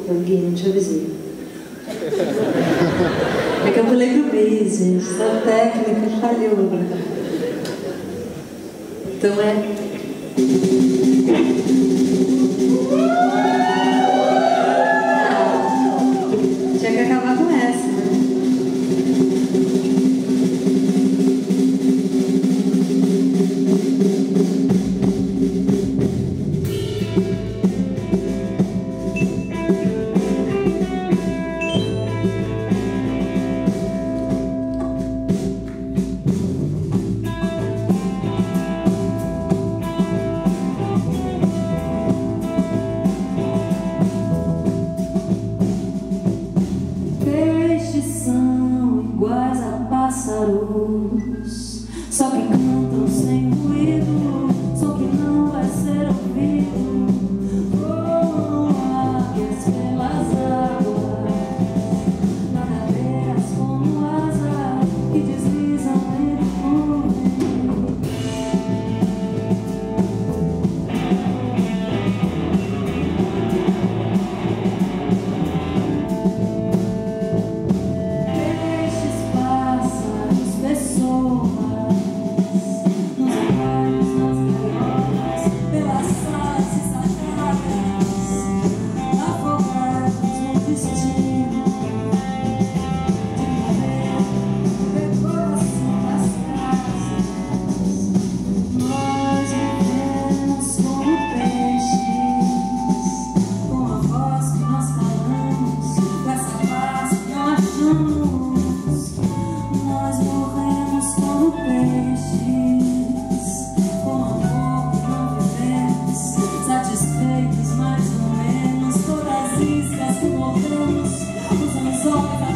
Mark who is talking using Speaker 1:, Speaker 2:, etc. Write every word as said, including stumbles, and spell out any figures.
Speaker 1: Gui, não te avisei. É que eu pulei pro bis, gente. Essa técnica falhou. Então é... Tinha que acabar com essa, né? Pássaros, só que cantam sem ruído, só que não vai ser ouvido. Voam águias pelas águas, nadadeiras como asas que deslizam entre nuvens. Satisfeitos mais ou menos, todas as iscas que morremos, os anzóis.